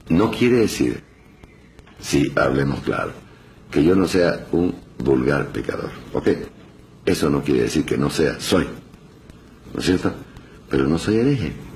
No quiere decir, si hablemos claro, que yo no sea un vulgar pecador, ¿ok? Eso no quiere decir que no sea, soy, ¿no es cierto? Pero no soy hereje.